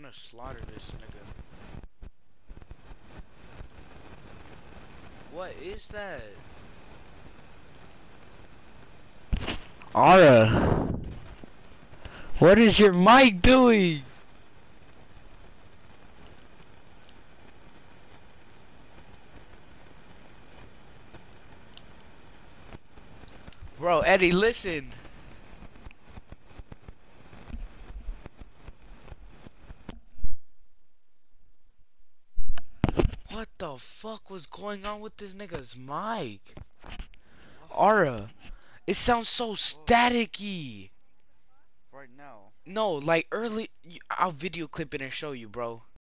gonna slaughter this nigga. What is that? Ara, what is your mic doing? Bro, Eddie, listen. What the fuck was going on with this nigga's mic? Ara, it sounds so staticky. Right now. No, like early. I'll video clip it and show you, bro.